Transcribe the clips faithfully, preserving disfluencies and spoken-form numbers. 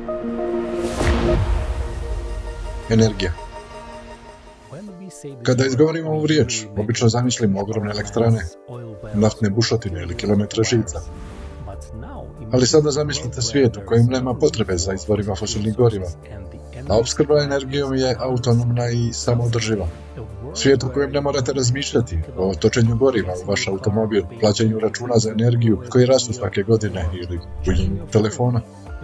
Energija. Kada izgovorimo ovu riječ, obično zamislimo ogromne elektrane, naftne bušotine ili kilometre žica. Ali sada zamislite svijet u kojem nema potrebe za izvorima fosilnih goriva, a opskrba energijom je autonomna i samoodrživa. Svijet u kojem ne morate razmišljati o točenju goriva u vaš automobil, plaćanju računa za energiju koji rastu svake godine ili punjenju telefona.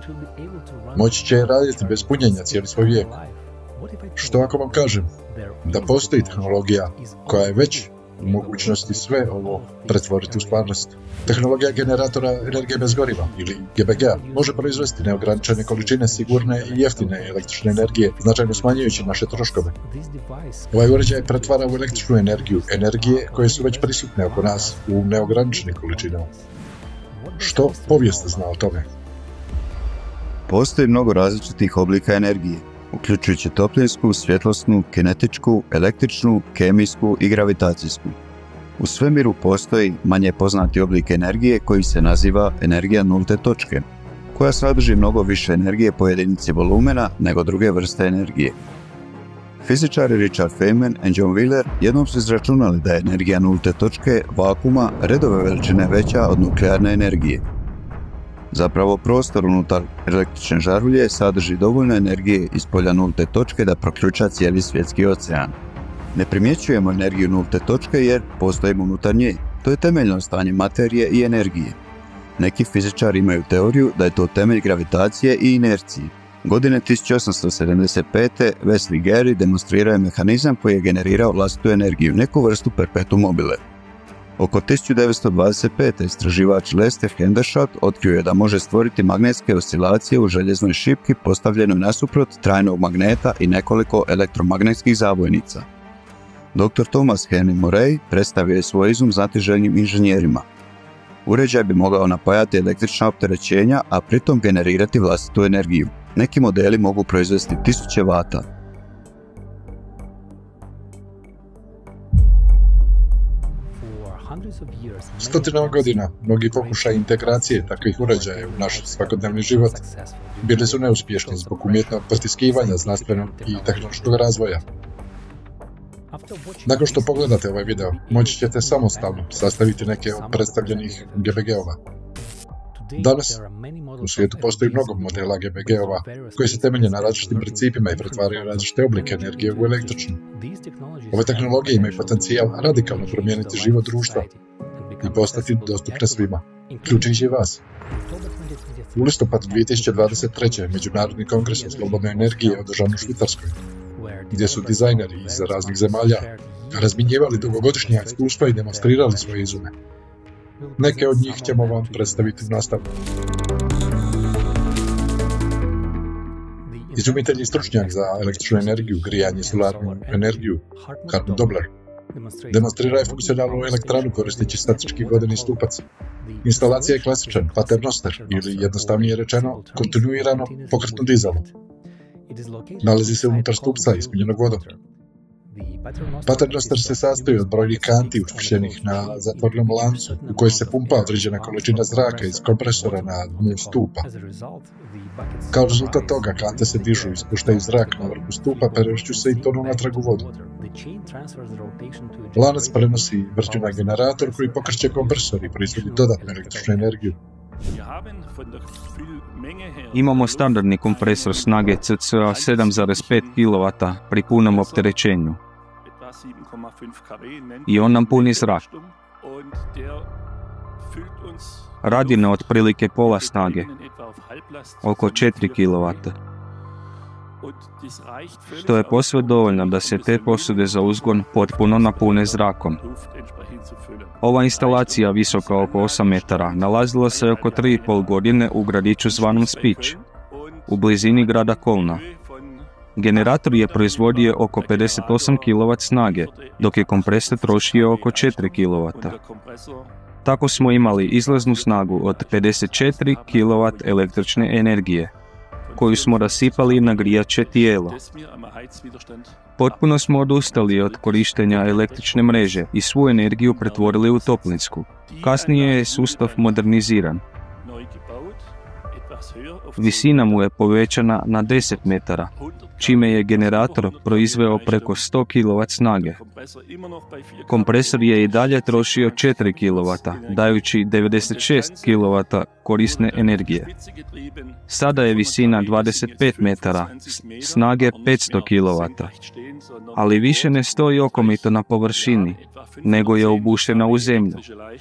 Moći će raditi bez punjenja cijeli svoj vijek. Što ako vam kažem da postoji tehnologija koja je već u mogućnosti sve ovo pretvoriti u stvarnost? Tehnologija generatora energije bez goriva, ili G B G-a, može proizvesti neograničene količine sigurne i jeftine električne energije, značajno smanjujući naše troškove. Ovaj uređaj pretvara u električnu energiju energije koje su već prisutne oko nas u neograničenim količinama. Što povijest zna o tome? Postoji mnogo različitih oblika energije, uključujući toplinsku, svjetlosnu, kinetičku, električnu, kemijsku i gravitacijsku. U svemiru postoji manje poznati oblik energije koji se naziva energija nulte točke, koja sadrži mnogo više energije po jedinici volumena nego druge vrste energije. Fizičari Richard Feynman i John Wheeler jednom su izračunali da je energija nulte točke vakuma redove veličine veća od nuklearne energije. Zapravo, prostor unutar električne žarulje sadrži dovoljno energije iz polja nulte točke da proključa cijeli svjetski ocean. Ne primjećujemo energiju nulte točke jer postojimo unutar nje. To je temeljno stanje materije i energije. Neki fizičari imaju teoriju da je to temelj gravitacije i inercije. Godine tisuću osamsto sedamdeset pete. Wesley Gary demonstrirao je mehanizam koji je generirao vlastitu energiju, neku vrstu perpetuum mobile. Oko tisuću devetsto dvadeset pete. istraživač Lester Hendershot otkrio je da može stvoriti magnetske oscilacije u željeznoj šipki postavljenoj nasuprot trajnog magneta i nekoliko elektromagnetskih zabojnica. doktor Thomas Henry Morey predstavio je svoj izum znatiželjnim inženjerima. Uređaj bi mogao napajati električna opterećenja, a pritom generirati vlastitu energiju. Neki modeli mogu proizvesti tisuće vata. Stotinama godina mnogi pokušaji integracije takvih uređaja u naš svakodnevni život bili su neuspješni zbog umjetnog potiskivanja znanstvenog i tehnološkog razvoja. Nakon što pogledate ovaj video, moći ćete samostalno sastaviti neke od predstavljenih G B G-ova. Danas u svijetu postoji mnogo modela G B G-ova koji se temelje na različitim principima i pretvaraju različite oblike energije u električnu. Ove tehnologije imaju potencijal radikalno promijeniti život društva i postati dostupne svima, uključujući vas. U listopadu dvije tisuće dvadeset treće. Međunarodni kongres o slobodnoj energiji je održan u Švicarskoj, gdje su dizajneri iz raznih zemalja razmjenjivali dugogodišnja iskustva i demonstrirali svoje izume. Neke od njih ćemo vam predstaviti u nastavku. Izumitelj i stručnjak za električnu energiju, grijanje i solarnu energiju, Hartmut Dobler, demonstrira je funkcionalnu elektranu koristeći statički vodeni stupac. Instalacija je klasičan paternoster ili jednostavnije rečeno kontinuirano pokretno dizalo. Nalazi se unutar stupca ispunjenog vodom. Paternoster se sastoji od brojnih kanti učvršćenih na zatvorenom lancu u kojoj se pumpa određena količina zraka iz kompresora na dnu stupa. Kao rezultat toga kante se dižu i ispuštaju zrak na vrhu stupa, prevešću se i tonu natrag u vodu. Lanac prenosi vrću na generator koji pokreće kompresor i proizvodi dodatnu električnu energiju. Imamo standardni kompresor snage C C A sedam zarez pet kilovata pri punom opterećenju i on nam puni zrak. Radi na otprilike pola snage, oko četiri kilovata, što je posve dovoljno da se te posude za uzgon potpuno napune zrakom. Ova instalacija, visoka oko osam metara, nalazila se oko tri i pol godine u gradiću zvanom Spič, u blizini grada Kolna. Generator je proizvodio oko pedeset osam kilovat snage, dok je kompresor trošio oko četiri kilovata. Tako smo imali izlaznu snagu od pedeset četiri kilovat električne energije, koju smo rasipali na grijače tijelo. Potpuno smo odustali od korištenja električne mreže i svu energiju pretvorili u toplinsku. Kasnije je sustav moderniziran. Visina mu je povećana na deset metara, čime je generator proizveo preko sto kilovat snage. Kompresor je i dalje trošio četiri kilovata, dajući devedeset šest kilovata korisne energije. Sada je visina dvadeset pet metara, snage petsto kilovata, ali više ne stoji okomito na površini, nego je obušena u zemlju.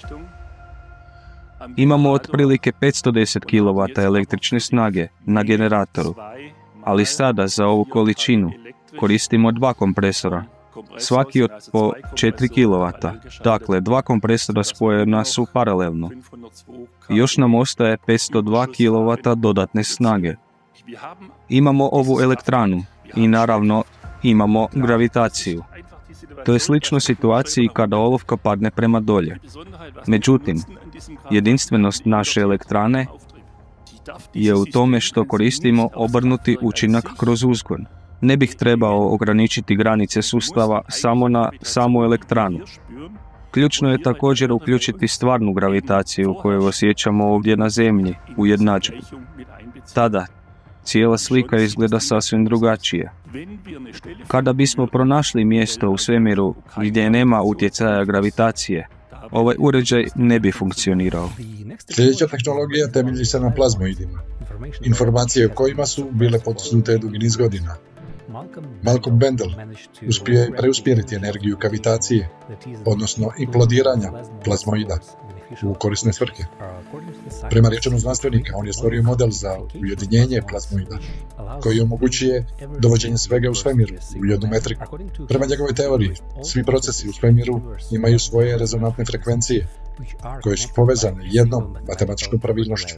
Imamo otprilike petsto deset kilovata električne snage na generatoru, ali sada za ovu količinu koristimo dva kompresora, svaki od po četiri kilovata, dakle dva kompresora spojena su paralelno. Još nam ostaje petsto dva kilovata dodatne snage. Imamo ovu elektranu i naravno imamo gravitaciju. To je slično situaciji kada olovka padne prema dolje. Međutim, jedinstvenost naše elektrane je u tome što koristimo obrnuti učinak kroz uzgon. Ne bih trebao ograničiti granice sustava samo na samu elektranu. Ključno je također uključiti stvarnu gravitaciju koju osjećamo ovdje na Zemlji, u jednadžbi. Tada cijela slika izgleda sasvim drugačije. Kada bismo pronašli mjesto u svemiru gdje nema utjecaja gravitacije, ovaj uređaj ne bi funkcionirao. Sljedeća tehnologija temelji se na plazmoidima, informacije o kojima su bile potisnute dugi niz godina. Malcolm Bendel uspio je preusmjeriti energiju kavitacije, odnosno implodiranja plazmoida, u korisne svrhe. Prema riječima znanstvenika, on je stvorio model za ujedinjenje plazmoida, koji omogućuje dovođenje svega u svemiru u jednu metriku. Prema njegovoj teoriji, svi procesi u svemiru imaju svoje rezonantne frekvencije, koje su povezane jednom matematičkom pravilnošću.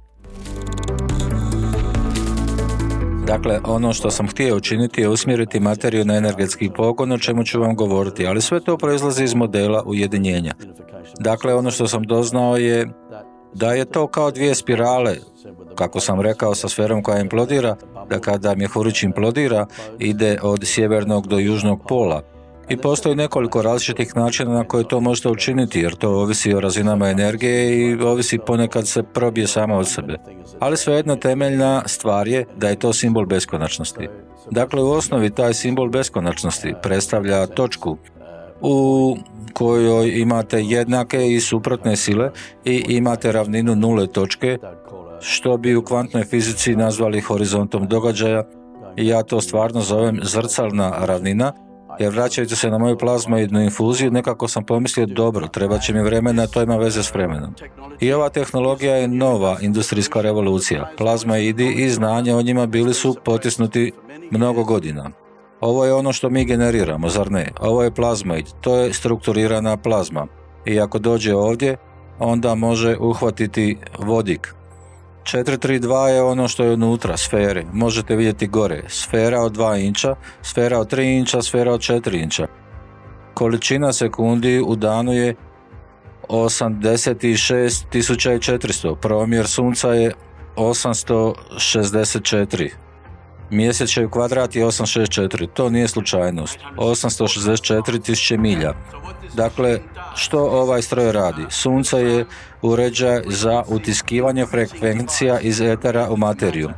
Dakle, ono što sam htio učiniti je usmjeriti materiju na energetski pogon, o čemu ću vam govoriti, ali sve to proizlazi iz modela ujedinjenja. Dakle, ono što sam doznao je da je to kao dvije spirale, kako sam rekao, sa sferom koja implodira, da kada mjehurić implodira, ide od sjevernog do južnog pola. I postoji nekoliko različitih načina na koje to možete učiniti, jer to ovisi o razinama energije i ovisi ponekad se probije sama od sebe. Ali svejedno temeljna stvar je da je to simbol beskonačnosti. Dakle, u osnovi taj simbol beskonačnosti predstavlja točku u kojoj imate jednake i suprotne sile i imate ravninu nule točke, što bi u kvantnoj fizici nazvali horizontom događaja. I ja to stvarno zovem zrcalna ravnina, jer vraćajući se na moju plazmoidnu infuziju, nekako sam pomislio, dobro, treba će mi vremena, to ima veze s vremenom. I ova tehnologija je nova industrijska revolucija. Plazmoidi i znanje o njima bili su potisnuti mnogo godina. Ovo je ono što mi generiramo, zar ne? Ovo je plazmoid, to je strukturirana plazma. I ako dođe ovdje, onda može uhvatiti vodik. četiri tri dva je ono što je unutra, sfere. Možete vidjeti gore, sfera od dva inča, sfera od tri inča, sfera od četiri inča. Količina sekundi u danu je osamdeset šest tisuća četiristo, promjer sunca je osamsto šezdeset četiri. Mjesečev kvadrat je osamsto šezdeset četiri, to nije slučajnost, osamsto šezdeset četiri tisuće milja. Dakle, što ovaj stroj radi? Sunce je uređaj za utiskivanje frekvencija iz etera u materiju.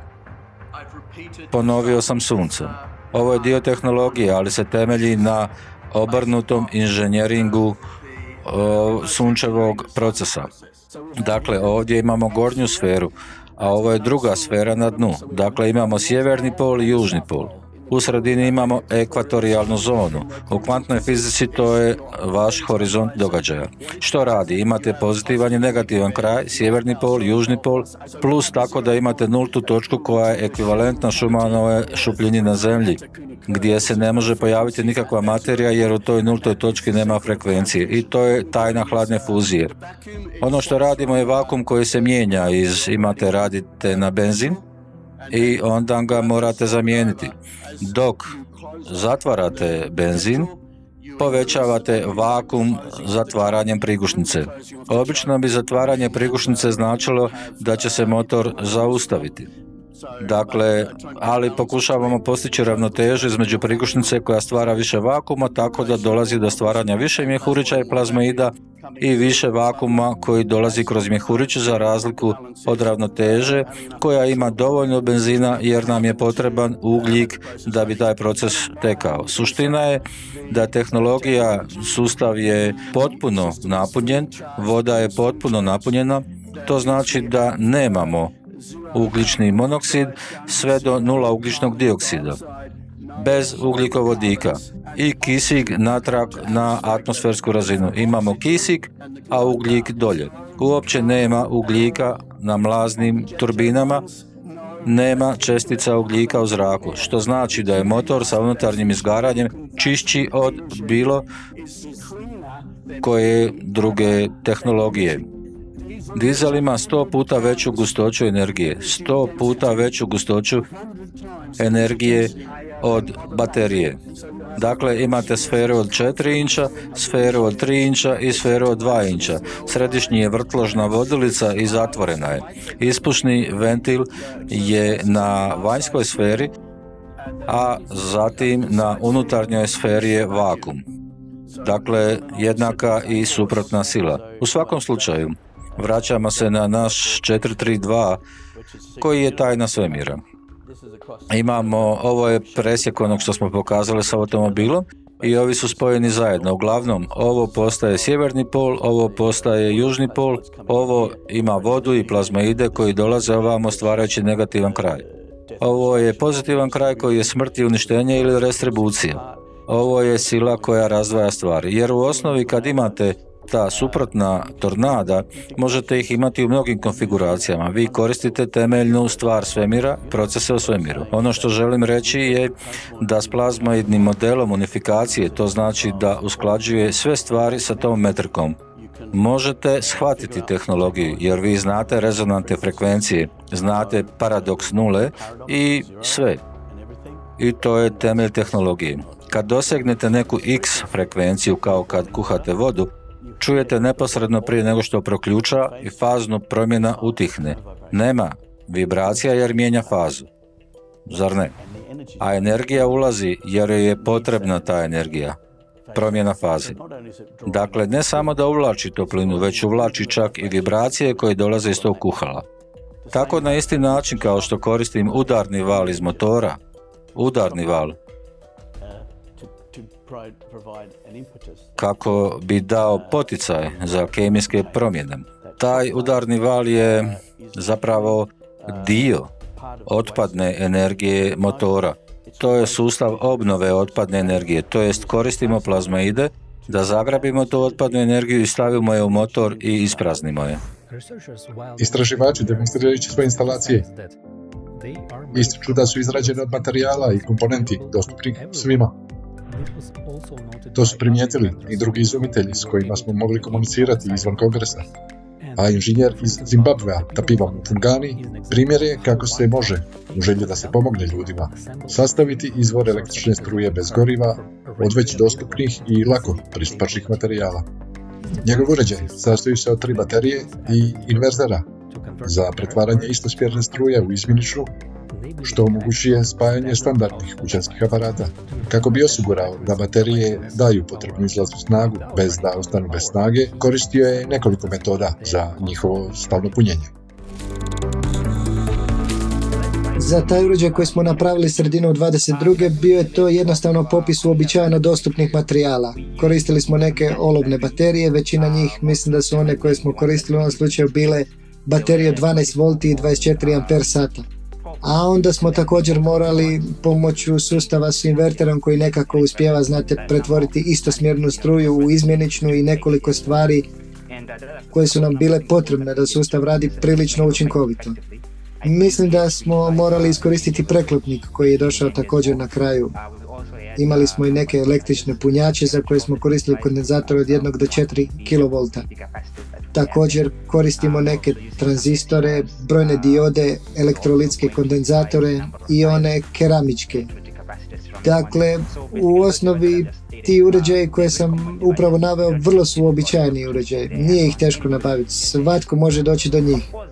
Ponovio sam sunce. Ovo je dio tehnologije, ali se temelji na obrnutom inženjeringu o, sunčevog procesa. Dakle, ovdje imamo gornju sferu, a ovo je druga sfera na dnu. Dakle, imamo sjeverni pol i južni pol. U sredini imamo ekvatorijalnu zonu. U kvantnoj fizici to je vaš horizont događaja. Što radi? Imate pozitivan i negativan kraj, sjeverni pol, južni pol, plus tako da imate nultu točku koja je ekvivalentna Schumannove šupljini na zemlji, gdje se ne može pojaviti nikakva materija jer u toj nultoj točki nema frekvencije. I to je tajna hladne fuzije. Ono što radimo je vakum koji se mijenja iz, imate, radite na benzin, i onda ga morate zamijeniti. Dok zatvarate benzin, povećavate vakum zatvaranjem prigušnice. Obično bi zatvaranje prigušnice značilo da će se motor zaustaviti. Dakle, ali pokušavamo postići ravnotežu između prigušnice koja stvara više vakuma, tako da dolazi do stvaranja više mjehurića i plazmoida i više vakuma koji dolazi kroz mjehurić, za razliku od ravnoteže koja ima dovoljno benzina jer nam je potreban ugljik da bi taj proces tekao. Suština je da tehnologija, sustav je potpuno napunjen, voda je potpuno napunjena, to znači da nemamo ugljični monoksid sve do nula ugljičnog dioksida, bez ugljikovodika i kisik natrag na atmosfersku razinu. Imamo kisik, a ugljik dolje. Uopće nema ugljika na mlaznim turbinama, nema čestica ugljika u zraku, što znači da je motor sa unutarnjim izgaranjem čišći od bilo koje druge tehnologije. Dizel ima sto puta veću gustoću energije, sto puta veću gustoću energije od baterije. Dakle, imate sferu od četiri inča, sferu od tri inča i sferu od dva inča. Središnji je vrtložna vodilica i zatvorena je. Ispušni ventil je na vanjskoj sferi, a zatim na unutarnjoj sferi je vakum. Dakle, jednaka i suprotna sila. U svakom slučaju, vraćamo se na naš četiri tri dva koji je tajna svemira. Imamo, ovo je presjek onog što smo pokazali sa automobilom i ovi su spojeni zajedno. Uglavnom, ovo postaje sjeverni pol, ovo postaje južni pol, ovo ima vodu i plazmoide koji dolaze ovamo stvarajući negativan kraj. Ovo je pozitivan kraj koji je smrt i uništenje ili restribucija. Ovo je sila koja razdvaja stvari, jer u osnovi kad imate ta suprotna tornada, možete ih imati u mnogim konfiguracijama. Vi koristite temeljnu stvar svemira, procese u svemiru. Ono što želim reći je da s plazmoidnim modelom unifikacije, to znači da usklađuje sve stvari sa tom metrikom. Možete shvatiti tehnologiju, jer vi znate rezonantne frekvencije, znate paradoks nule i sve. I to je temelj tehnologije. Kad dosegnete neku X frekvenciju, kao kad kuhate vodu, čujete neposredno prije nego što proključa i faznu promjena utihne. Nema vibracija jer mijenja fazu. Zar ne? A energija ulazi jer joj je potrebna ta energija. Promjena faze. Dakle, ne samo da uvlači toplinu, već uvlači čak i vibracije koje dolaze iz tog kuhala. Tako na isti način kao što koristim udarni val iz motora, udarni val, kako bi dao poticaj za kemijske promjene. Taj udarni val je zapravo dio otpadne energije motora. To je sustav obnove otpadne energije, to jest koristimo plazmoide da zagrabimo tu otpadnu energiju i stavimo je u motor i ispraznimo je. Istraživači demonstrirajući svoje instalacije ističu da su izrađene od materijala i komponenti dostupni svima. To su primijetili i drugi izumitelji s kojima smo mogli komunicirati izvan kongresa. A inženjer iz Zimbabvea, Tapiwa Mfungani, primjer je kako se može, u želji da se pomogne ljudima, sastaviti izvor električne struje bez goriva od već dostupnih i lako pristupačnih materijala. Njegov uređaj sastoji se od tri baterije i inverzera za pretvaranje istosmjerne struje u izmjeničnu, što omogućuje spajanje standardnih kućanskih aparata. Kako bi osigurao da baterije daju potrebnu izlaznu snagu bez da ostanu bez snage, koristio je nekoliko metoda za njihovo stalno punjenje. Za taj uređaj koji smo napravili sredinom dvadeset druge bio je to jednostavno popis uobičajeno dostupnih materijala. Koristili smo neke olovne baterije, većina njih mislim da su one koje smo koristili u ovom slučaju bile baterije dvanaest volti i dvadeset četiri ampere sata. A onda smo također morali pomoću sustava s inverterom koji nekako uspijeva, znate, pretvoriti istosmjernu struju u izmjeničnu i nekoliko stvari koje su nam bile potrebne da sustav radi prilično učinkovito. Mislim da smo morali iskoristiti preklopnik koji je došao također na kraju. Imali smo i neke električne punjače za koje smo koristili kondenzatore od jednog do četiri kilovolta. Također koristimo neke tranzistore, brojne diode, elektrolitske kondenzatore i one keramičke. Dakle, u osnovi ti uređaji koje sam upravo naveo vrlo su uobičajeni uređaji. Nije ih teško nabaviti, svatko može doći do njih.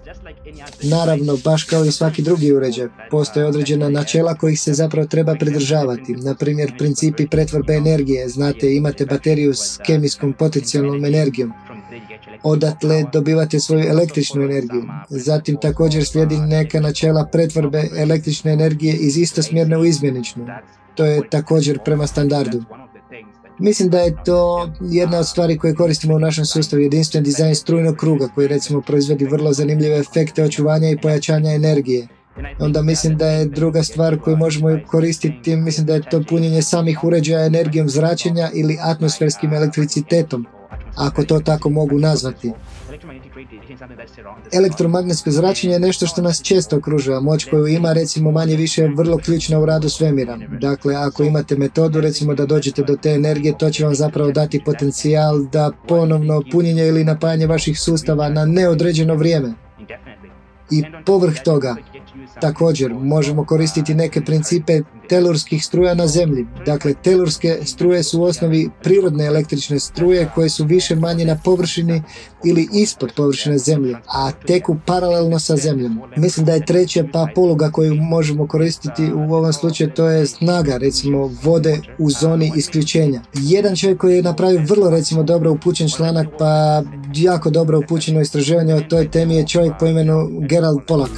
Naravno, baš kao i svaki drugi uređaj, postoje određena načela kojih se zapravo treba pridržavati. Na primjer, principi pretvorbe energije. Znate, imate bateriju s kemijskom potencijalnom energijom. Odatle dobivate svoju električnu energiju. Zatim također slijedi neka načela pretvorbe električne energije iz istosmjerne u izmjeničnu. To je također prema standardu. Mislim da je to jedna od stvari koje koristimo u našem sustavu, jedinstven dizajn strujnog kruga koji recimo proizvodi vrlo zanimljive efekte očuvanja i pojačanja energije. Onda mislim da je druga stvar koju možemo koristiti, mislim da je to punjenje samih uređaja energijom zračenja ili atmosferskim elektricitetom, ako to tako mogu nazvati. Elektromagnetsko zračenje je nešto što nas često okružuje, moć koju ima recimo manje više je vrlo ključna u radu svemira. Dakle, ako imate metodu recimo da dođete do te energije, to će vam zapravo dati potencijal da ponovno punjenje ili napajanje vaših sustava na neodređeno vrijeme. I povrh toga, također, možemo koristiti neke principe telurskih struja na zemlji. Dakle, telurske struje su u osnovi prirodne električne struje koje su više manje na površini ili ispod površine zemlje, a teku paralelno sa zemljom. Mislim da je treća pa poluga koju možemo koristiti u ovom slučaju, to je snaga, recimo, vode u zoni isključenja. Jedan čovjek koji je napravio vrlo, recimo, dobro upućen članak, pa jako dobro upućeno istraživanje o toj temi je čovjek po imenu Gerald Pollack.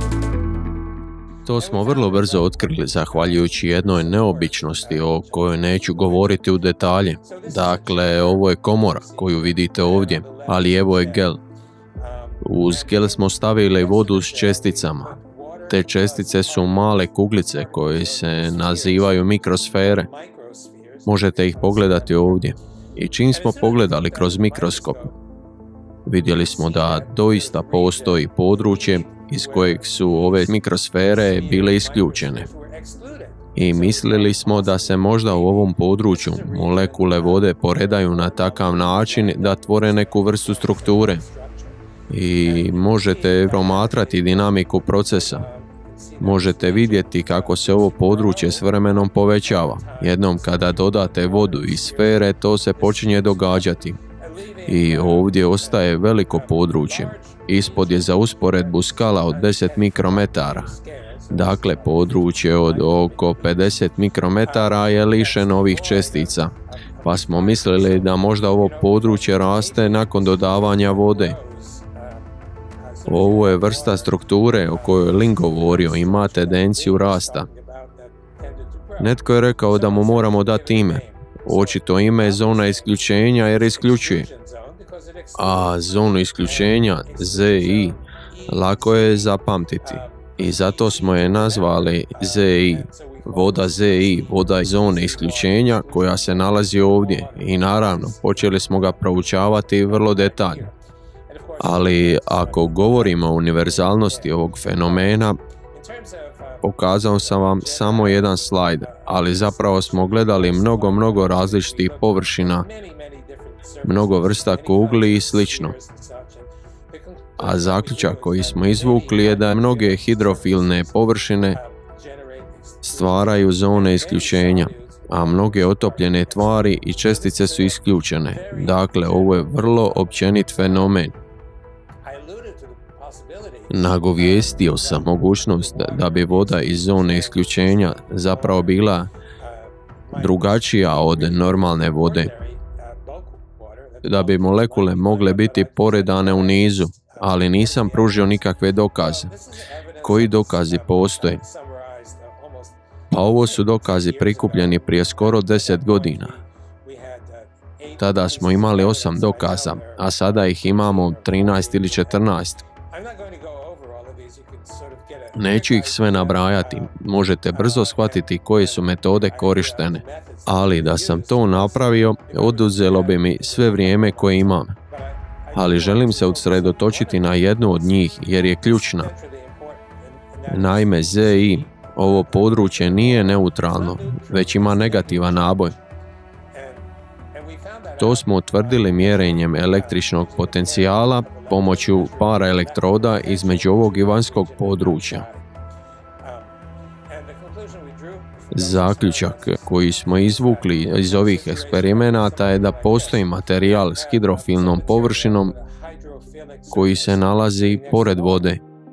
To smo vrlo brzo otkrili zahvaljujući jednoj neobičnosti o kojoj neću govoriti u detalje. Dakle, ovo je komora koju vidite ovdje, ali evo je gel. Uz gel smo stavili vodu s česticama. Te čestice su male kuglice koje se nazivaju mikrosfere. Možete ih pogledati ovdje. I čim smo pogledali kroz mikroskop, vidjeli smo da doista postoji područje iz kojeg su ove mikrosfere bile isključene. I mislili smo da se možda u ovom području molekule vode poredaju na takav način da tvore neku vrstu strukture. I možete promatrati dinamiku procesa. Možete vidjeti kako se ovo područje s vremenom povećava. Jednom kada dodate vodu iz sfere, to se počinje događati. I ovdje ostaje veliko područje. Ispod je za usporedbu skala od deset mikrometara. Dakle, područje od oko pedeset mikrometara je lišeno ovih čestica. Pa smo mislili da možda ovo područje raste nakon dodavanja vode. Ovo je vrsta strukture o kojoj Lin govorio, ima tendenciju rasta. Netko je rekao da mu moramo dati ime. Očito ime je zona isključenja jer isključuje. A zonu isključenja, Z I, lako je zapamtiti. I zato smo je nazvali Z I. Voda Z I, voda iz zone isključenja koja se nalazi ovdje. I naravno, počeli smo ga proučavati vrlo detaljno. Ali ako govorimo o univerzalnosti ovog fenomena, pokazao sam vam samo jedan slajd, ali zapravo smo gledali mnogo, mnogo različitih površina, mnogo vrsta kugli i slično. A zaključak koji smo izvukli je da mnoge hidrofilne površine stvaraju zone isključenja, a mnoge otopljene tvari i čestice su isključene. Dakle, ovo je vrlo općenit fenomen. Nagovijestio sam mogućnost da bi voda iz zone isključenja zapravo bila drugačija od normalne vode. Da bi molekule mogle biti poredane u nizu, ali nisam pružio nikakve dokaze. Koji dokazi postoje? Pa ovo su dokazi prikupljeni prije skoro deset godina. Tada smo imali osam dokaza, a sada ih imamo trinaest ili četrnaest. Neću ih sve nabrajati, možete brzo shvatiti koje su metode korištene, ali da sam to napravio, oduzelo bi mi sve vrijeme koje imam. Ali želim se usredotočiti na jednu od njih jer je ključna. Naime, Z I, ovo područje nije neutralno, već ima negativan naboj. To smo utvrdili mjerenjem električnog potencijala pomoću para elektroda između ovog i vanjskog područja. Zaključak koji smo izvukli iz ovih eksperimenata je da postoji materijal s hidrofilnom površinom koji se nalazi pored vode.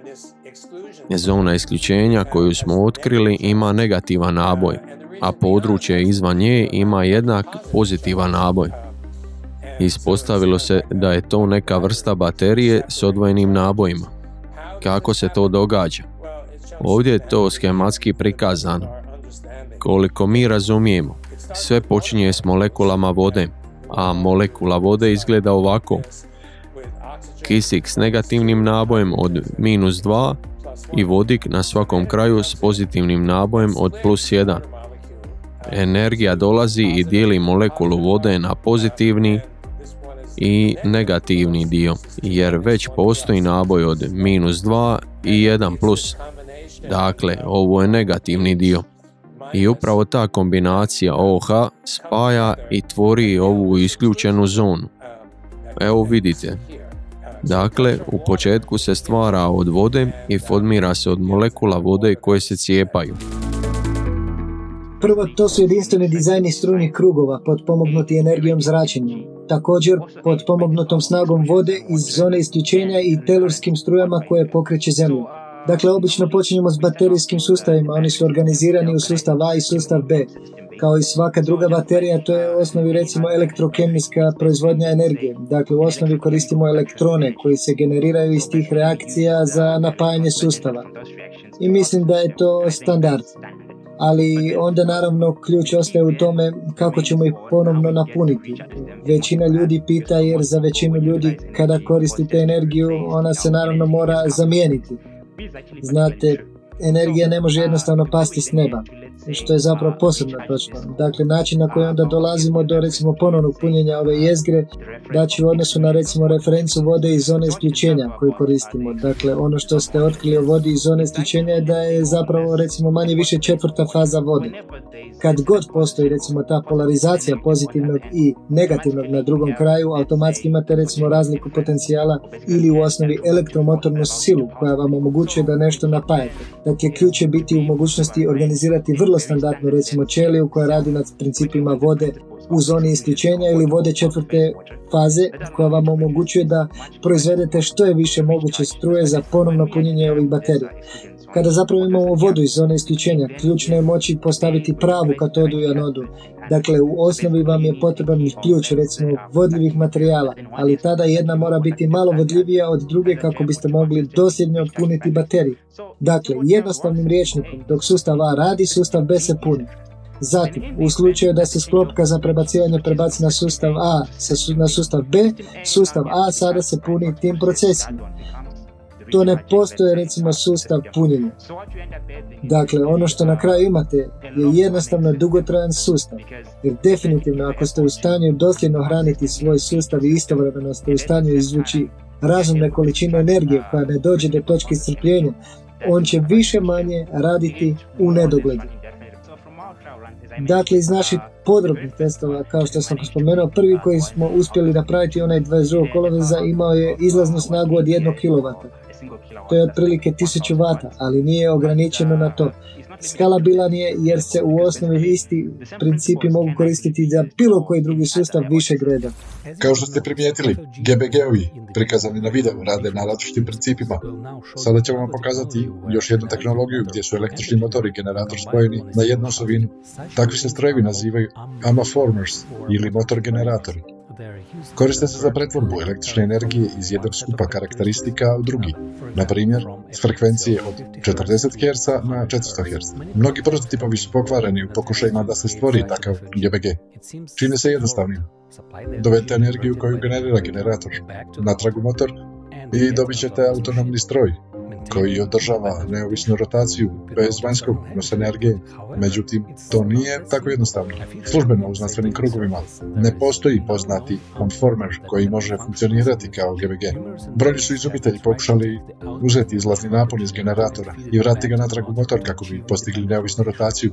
Zona isključenja koju smo otkrili ima negativan naboj, a područje izvan nje ima jednak pozitivan naboj. Ispostavilo se da je to neka vrsta baterije s odvojenim nabojima. Kako se to događa? Ovdje je to schematski prikazano. Koliko mi razumijemo, sve počinje s molekulama vode, a molekula vode izgleda ovako. Kisik s negativnim nabojem od minus dva i vodik na svakom kraju s pozitivnim nabojem od plus jedan. Energija dolazi i dijeli molekulu vode na pozitivni i negativni dio, jer već postoji naboj od minus dva i jedan plus. Dakle, ovo je negativni dio. I upravo ta kombinacija O H spaja i tvori ovu isključenu zonu. Evo vidite. Dakle, u početku se stvara od vode i formira se od molekula vode koje se cijepaju. Prvo, to su jedinstveni dizajni strujnih krugova potpomognuti energijom zračenja. Također, potpomognutom snagom vode iz zone isključenja i telurskim strujama koje pokreće zemlju. Dakle, obično počinjemo s baterijskim sustavima, oni su organizirani u sustav A i sustav B. Kao i svaka druga baterija, to je u osnovi recimo elektrokemijska proizvodnja energije. Dakle, u osnovi koristimo elektrone koji se generiraju iz tih reakcija za napajanje sustava. I mislim da je to standard. Ali onda naravno ključ ostaje u tome kako ćemo ih ponovno napuniti. Većina ljudi pita jer za većinu ljudi kada koristite energiju ona se naravno mora zamijeniti. Znate, energija ne može jednostavno pasti s neba, što je zapravo posebno točno. Dakle, način na koji onda dolazimo do recimo ponovnog punjenja ove jezgre daći u odnosu na recimo referencu vode iz zone isključenja koju koristimo. Dakle, ono što ste otkrili o vodi iz zone isključenja je da je zapravo recimo manje više četvrta faza vode. Kad god postoji recimo ta polarizacija pozitivnog i negativnog na drugom kraju, automatski imate recimo razliku potencijala ili u osnovi elektromotornu silu koja vam omogućuje da nešto napajate. Dakle, ključ je biti u mogućnosti organizirati vrlo standardnu recimo ćeliju koja radi nad principima vode u zoni isključenja ili vode četvrte faze koja vam omogućuje da proizvedete što je više moguće struje za ponovno punjenje ovih baterija. Kada zapravo imamo vodu iz zone isključenja, ključno je moći postaviti pravu katodu i anodu. Dakle, u osnovi vam je potreban ključ, recimo, vodljivih materijala, ali tada jedna mora biti malo vodljivija od druge kako biste mogli dosljedno puniti bateriju. Dakle, jednostavnim rječnikom, dok sustav A radi, sustav B se puni. Zatim, u slučaju da se sklopka za prebacivanje prebaci na sustav A na sustav B, sustav A sada se puni tim procesima. To ne postoje recimo sustav punjenja. Dakle, ono što na kraju imate je jednostavno dugotrajan sustav. Jer definitivno ako ste u stanju dosljedno hraniti svoj sustav i istovremeno ste u stanju izvući razumne količine energije koja ne dođe do točke iscrpljenja, on će više manje raditi u nedogled. Dakle, iz naših podrobnih testova, kao što sam spomenuo, prvi koji smo uspjeli napraviti, onaj dvadeset drugog koloveza, imao je izlaznu snagu od jednog kilovata. To je otprilike tisuću vata, ali nije ograničeno na to. Skalabilan je jer se u osnovi isti principi mogu koristiti za bilo koji drugi sustav višeg reda. Kao što ste primijetili, G B G-ovi prikazani na videu rade na različitim principima. Sada ćemo vam pokazati još jednu tehnologiju gdje su električni motor i generator spojeni na jednu osovinu. Takvi se strojevi nazivaju Amorphomers ili motor generatori. Koriste se za pretvorbu električne energije iz jednog skupa karakteristika u drugi, na primjer s frekvencije od četrdeset herca na četiristo herca. Mnogi prototipovi su pokvareni u pokušajima da se stvori takav G B G. Čini se jednostavnim. Dovedete energiju koju generira generator natrag u motor i dobit ćete autonomni stroj koji održava neovisnu rotaciju bez vanjskog unosa energije. Međutim, to nije tako jednostavno. Službeno u znanstvenim krugovima ne postoji poznati conformer koji može funkcionirati kao G B G. Brojni su izumitelji pokušali uzeti izlazni napon iz generatora i vratiti ga natrag u motor kako bi postigli neovisnu rotaciju.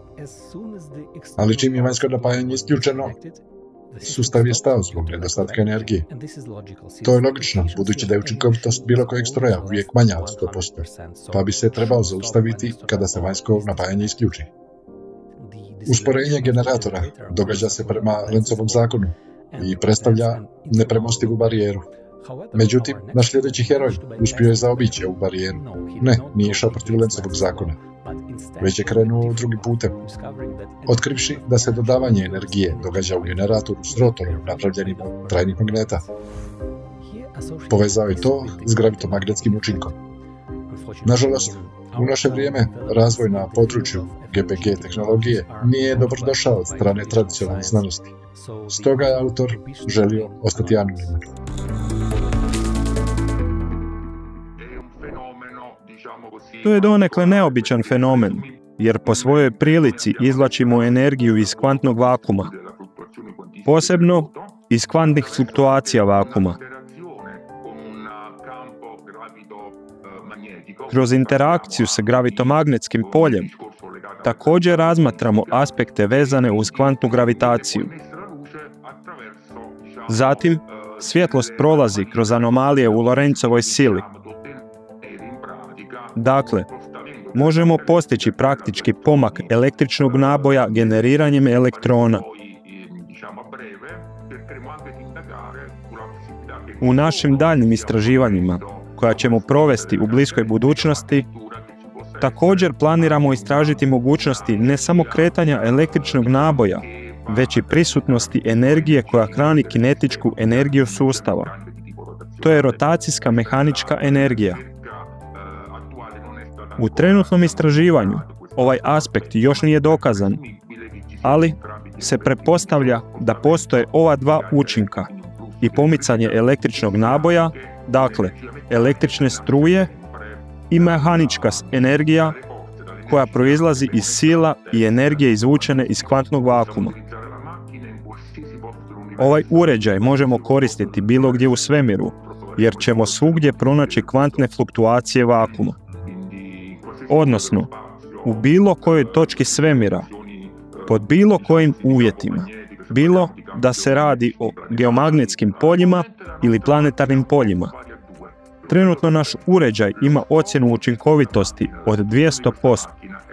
Ali čim je vanjsko napajanje isključeno, sustav je stao zbog nedostatka energije. To je logično, budući da je učinkovitost bilo kojeg stroja uvijek manja od sto posto, pa bi se trebao zaustaviti kada se vanjsko napajanje isključi. Usporenje generatora događa se prema Lenzovom zakonu i predstavlja nepremostivu barijeru. Međutim, naš sljedeći heroj uspio je zaobići ovu barijeru. Ne, nije išao protiv Lenzovog zakona, već je krenuo drugim putem. Otkrivši da se dodavanje energije događa u generatoru s rotorom napravljenim od trajnih magneta. Povezao je to s gravitomagnetskim učinkom. Nažalost, u naše vrijeme razvoj na području G P G tehnologije nije dobrodošao od strane tradicionalne znanosti. Stoga je autor želio ostati anoniman. To je donekle neobičan fenomen, jer po svojoj prilici izvlačimo energiju iz kvantnog vakuma, posebno iz kvantnih fluktuacija vakuma. Kroz interakciju sa gravitomagnetskim poljem također razmatramo aspekte vezane uz kvantnu gravitaciju. Zatim, svjetlost prolazi kroz anomalije u Lorenzovoj sili. Dakle, možemo postići praktički pomak električnog naboja generiranjem elektrona. U našim daljnim istraživanjima, koja ćemo provesti u bliskoj budućnosti, također planiramo istražiti mogućnosti ne samo kretanja električnog naboja, već i prisutnosti energije koja hrani kinetičku energiju sustava. To je rotacijska mehanička energija. U trenutnom istraživanju ovaj aspekt još nije dokazan, ali se pretpostavlja da postoje ova dva učinka i pomicanje električnog naboja, dakle električne struje, i mehanička energija koja proizlazi iz sila i energije izvučene iz kvantnog vakuma. Ovaj uređaj možemo koristiti bilo gdje u svemiru, jer ćemo svugdje pronaći kvantne fluktuacije vakuma. Odnosno, u bilo kojoj točki svemira, pod bilo kojim uvjetima, bilo da se radi o geomagnetskim poljima ili planetarnim poljima. Trenutno naš uređaj ima ocjenu učinkovitosti od dvjesto posto.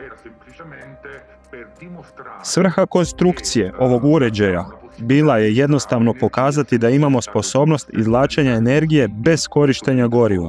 Svrha konstrukcije ovog uređaja bila je jednostavno pokazati da imamo sposobnost izvlačenja energije bez korištenja goriva.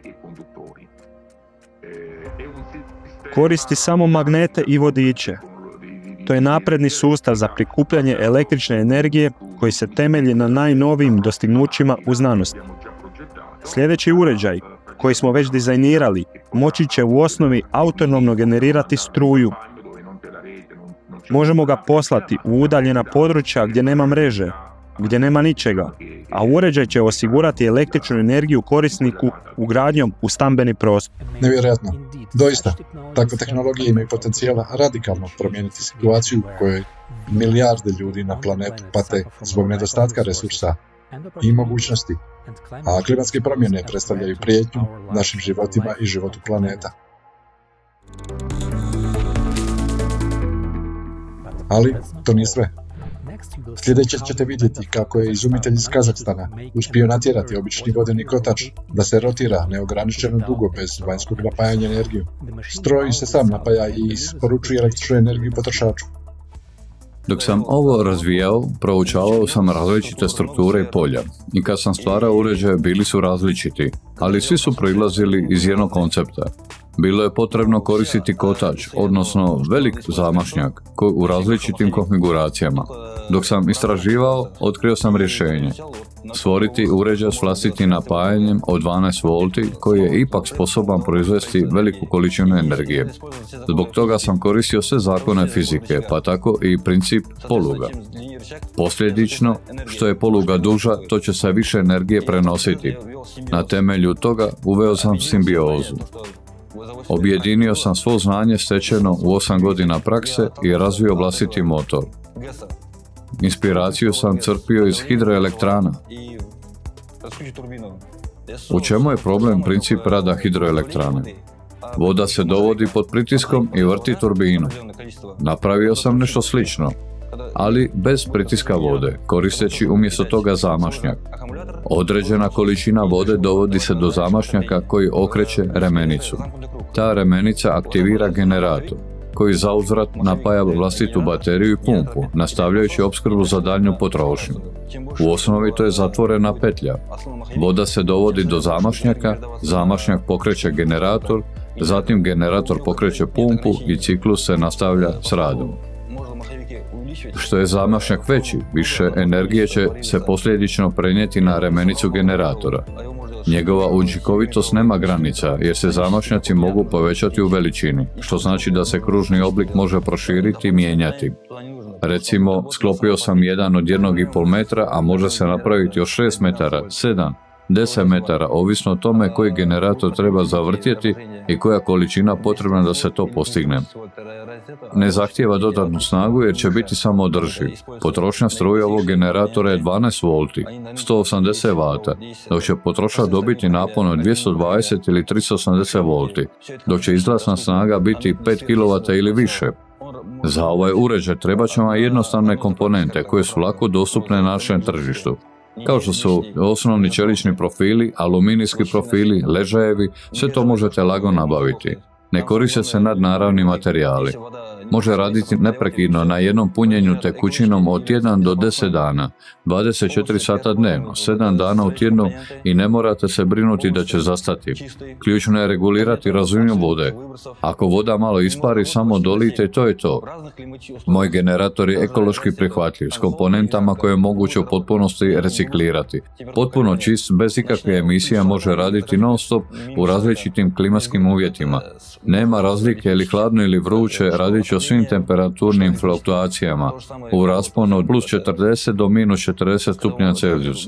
Koristi samo magnete i vodiče. To je napredni sustav za prikupljanje električne energije koji se temelji na najnovijim dostignućima u znanosti. Sljedeći uređaj, koji smo već dizajnirali, moći će u osnovi autonomno generirati struju. Možemo ga poslati u udaljena područja gdje nema mreže, gdje nema ničega, a uređaj će osigurati električnu energiju korisniku ugradnjom u stambeni prostor. Nevjerojatno. Doista, takve tehnologije imaju potencijala radikalno promijeniti situaciju u kojoj milijarde ljudi na planetu pate zbog nedostatka resursa i mogućnosti, a klimatske promjene predstavljaju prijetnju našim životima i životu planeta. Ali to nije sve. Sljedeće ćete vidjeti kako je izumitelj iz Kazahstana uspio natjerati obični vodeni kotač da se rotira neograničeno dugo bez vanjskog napajanja energiju. Stroj se sam napaja i isporučuje električnu energiju potrošaču. Dok sam ovo razvijao, proučavao sam različite strukture i polja. I kad sam stvarao uređaje, bili su različiti, ali svi su proizlazili iz jednog koncepta. Bilo je potrebno koristiti kotač, odnosno velik zamašnjak, koji u različitim konfiguracijama. Dok sam istraživao, otkrio sam rješenje. Stvoriti uređaj s vlastitim napajanjem od dvanaest volti koji je ipak sposoban proizvesti veliku količinu energije. Zbog toga sam koristio sve zakone fizike, pa tako i princip poluga. Posljedično, što je poluga duža, to će se više energije prenositi. Na temelju toga uveo sam simbiozu. Objedinio sam svo znanje stečeno u osam godina prakse i razvio vlastiti motor. Inspiraciju sam crpio iz hidroelektrana. U čemu je problem princip rada hidroelektrane? Voda se dovodi pod pritiskom i vrti turbinu. Napravio sam nešto slično, ali bez pritiska vode, koristeći umjesto toga zamašnjak. Određena količina vode dovodi se do zamašnjaka koji okreće remenicu. Ta remenica aktivira generator. koji zauzvrat napaja vlastitu bateriju i pumpu, nastavljajući opskrbu za daljnju potrošnju. U osnovi to je zatvorena petlja. Voda se dovodi do zamašnjaka, zamašnjak pokreće generator, zatim generator pokreće pumpu i ciklus se nastavlja s radom. Što je zamašnjak veći, više energije će se posljedično prenijeti na remenicu generatora. Njegova učinkovitost nema granica jer se zamašnjaci mogu povećati u veličini, što znači da se kružni oblik može proširiti i mijenjati. Recimo, sklopio sam jedan od jednog i pol metra, a može se napraviti od šest metara, sedam, deset metara, ovisno o tome koji generator treba zavrtjeti i koja količina potrebna da se to postigne. Ne zahtijeva dodatnu snagu jer će biti samoodrživ. Potrošnja struje ovog generatora je dvanaest volti, sto osamdeset vata, dok će potrošač dobiti napon od dvjesto dvadeset ili tristo osamdeset volti, dok će izlazna snaga biti pet kilovata ili više. Za ovaj uređaj trebat će vam jednostavne komponente koje su lako dostupne na našem tržištu, kao što su osnovni čelični profili, aluminijski profili, ležajevi, sve to možete lagano nabaviti. Ne koriste se nadnaravni materijali. Može raditi neprekidno na jednom punjenju tekućinom od jedan do deset dana, dvadeset četiri sata dnevno, sedam dana u tjednu i ne morate se brinuti da će zastati. Ključno je regulirati razinu vode. Ako voda malo ispari, samo dolite i to je to. Moj generator je ekološki prihvatljiv, s komponentama koje je moguće u potpunosti reciklirati. Potpuno čist, bez ikakve emisije, može raditi non stop u različitim klimatskim uvjetima. Nema razlike ili hladno ili vruće, radit će o svim temperaturnim fluktuacijama u rasponu od plus četrdeset do minus četrdeset stupnja Celzijusa.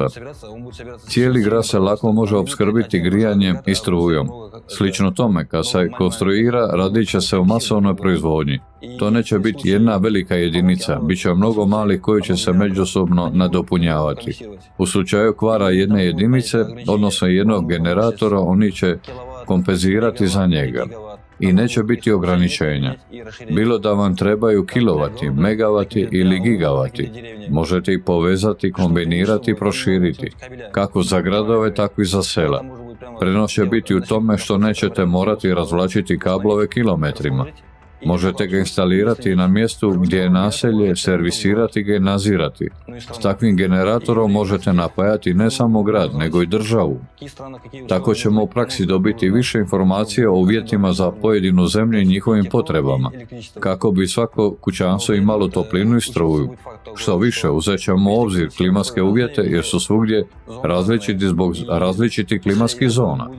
Cijeli grad se lako može opskrbiti grijanjem i strujom. Slično tome, kad se konstruira, radit će se u masovnoj proizvodnji. To neće biti jedna velika jedinica, bit će mnogo malih koji će se međusobno nadopunjavati. U slučaju kvara jedne jedinice, odnosno jednog generatora, oni će kompenzirati za njega. I neće biti ograničenja. Bilo da vam trebaju kilovati, megavati ili gigavati, možete ih povezati, kombinirati i proširiti, kako za gradove, tako i za sela. Prenos će biti u tome što nećete morati razvlačiti kablove kilometrima. Možete ga instalirati na mjestu gdje je naselje, servisirati ga i nadzirati. S takvim generatorom možete napajati ne samo grad, nego i državu. Tako ćemo u praksi dobiti više informacije o uvjetima za pojedinu zemlju i njihovim potrebama, kako bi svako kućanstvo imalo toplinu i struju. Što više, uzet ćemo u obzir klimatske uvjete jer su svugdje različiti zbog različitih klimatskih zona.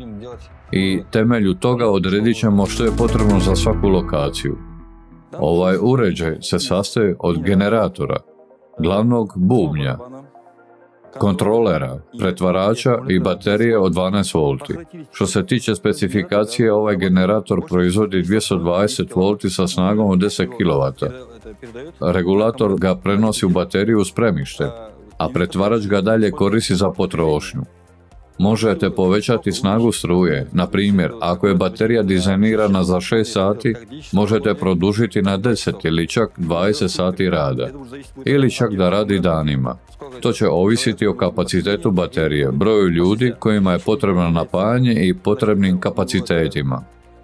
I temelju toga odredit ćemo što je potrebno za svaku lokaciju. Ovaj uređaj se sastoji od generatora, glavnog bubnja, kontrolera, pretvarača i baterije od dvanaest volti. Što se tiče specifikacije, ovaj generator proizvodi dvjesto dvadeset volti sa snagom od deset kilovata. Regulator ga prenosi u bateriju u spremište, a pretvarač ga dalje koristi za potrošnju. Možete povećati snagu struje, na primjer, ako je baterija dizajnirana za šest sati, možete produžiti na deset ili čak dvadeset sati rada, ili čak da radi danima. To će ovisiti o kapacitetu baterije, broju ljudi kojima je potrebno napajanje i potrebnim kapacitetima.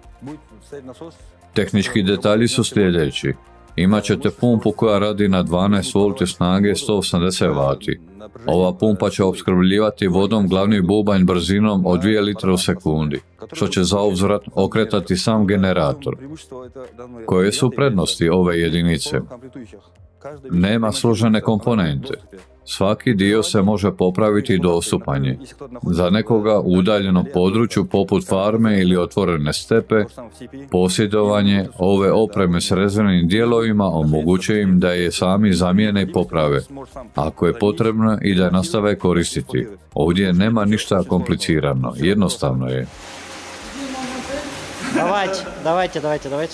Tehnički detalji su sljedeći. Imat ćete pumpu koja radi na dvanaest volti snage sto osamdeset vati. Ova pumpa će opskrbljivati vodom glavni bubanj brzinom od dvije litre u sekundi, što će zauzvrat okretati sam generator. Koje su prednosti ove jedinice? Nema složene komponente. Svaki dio se može popraviti dostupanje. Za nekoga u udaljenom području poput farme ili otvorene stepe, posjedovanje ove opreme s rezervnim dijelovima omogućuje im da je sami zamijene i poprave, ako je potrebno i da je nastave koristiti. Ovdje nema ništa komplicirano, jednostavno je. Давайте, давайте, давайте, давайте.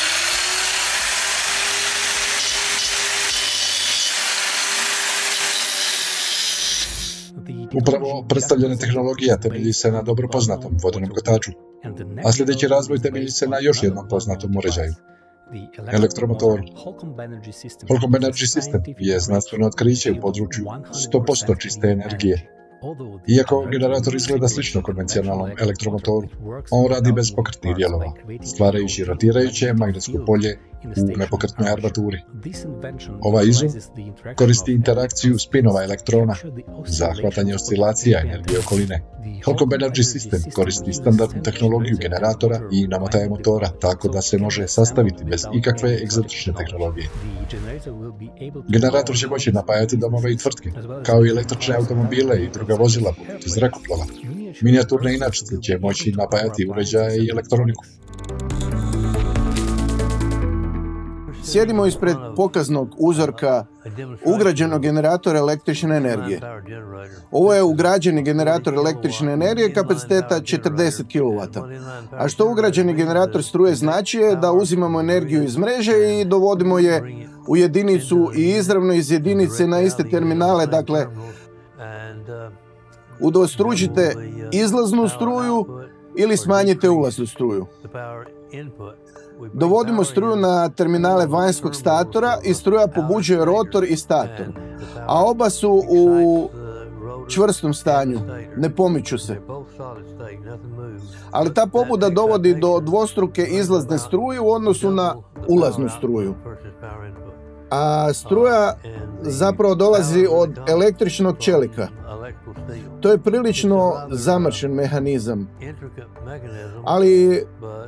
Upravo predstavljena tehnologija temelji se na dobro poznatom vodenom kotaču, a sljedeći razvoj temelji se na još jednom poznatom uređaju, elektromotoru. Holcomb Energy System je znanstveno otkriće u području sto posto čiste energije Iako generator izgleda slično konvencionalnom elektromotoru, on radi bez pokretnih dijelova, stvarajući rotirajuće magnetsko polje u nepokretnoj armaturi. Ovaj izum koristi interakciju spinova elektrona za hvatanje oscilacija energije okoline. Holcomb Energy System koristi standardnu tehnologiju generatora i namotaja motora, tako da se može sastaviti bez ikakve egzotične tehnologije. Generator će moći napajati domove i tvrtke, kao i električne automobile i druga vozila poput zrakoplova. Minijaturne inačice će moći napajati uređaje i elektroniku. Sjedimo ispred pokaznog uzorka ugrađenog generatora električne energije. Ovo je ugrađeni generator električne energije kapaciteta četrdeset kilovata. A što ugrađeni generator struje znači je da uzimamo energiju iz mreže i dovodimo je u jedinicu i izravno iz jedinice na iste terminale, dakle udvostručite izlaznu struju ili smanjite ulaznu struju. Dovodimo struju na terminale vanjskog statora i struja pobuđuje rotor i stator, a oba su u čvrstom stanju, ne pomiču se. Ali ta pobuda dovodi do dvostruke izlazne struje u odnosu na ulaznu struju. A struja zapravo dolazi od električnog čelika. To je prilično zamršen mehanizam, ali